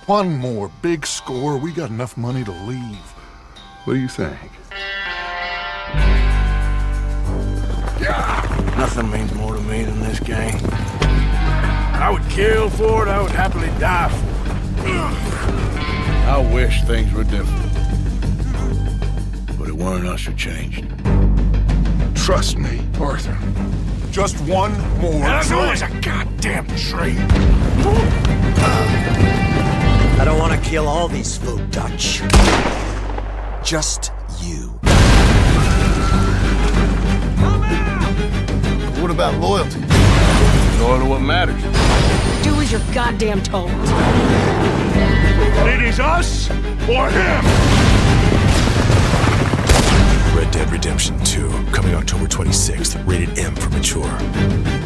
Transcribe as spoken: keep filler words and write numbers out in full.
One more big score, we got enough money to leave. What do you think? Yeah. Nothing means more to me than this game. I would kill for it, I would happily die for it. I wish things were different. But it weren't us who changed. Trust me, Arthur. Just one more. As long as a goddamn train. I don't want to kill all these folk Dutch. Just you. What about loyalty? Loyal to what matters. Do as you're goddamn told. It is us or him! Red Dead Redemption two, coming October twenty-sixth, rated M for mature.